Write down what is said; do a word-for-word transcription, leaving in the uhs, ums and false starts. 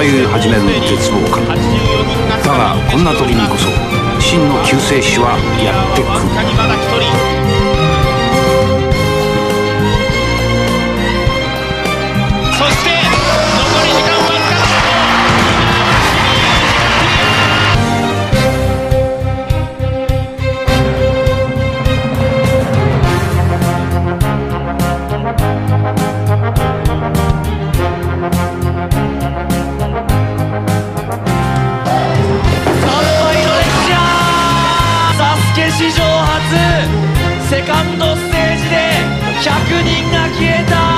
え始める絶望感。だがこんな時にこそ真の救世主はやってくる。 そして残り時間わずか。史上初セカンドステージでひゃくにんが消えた。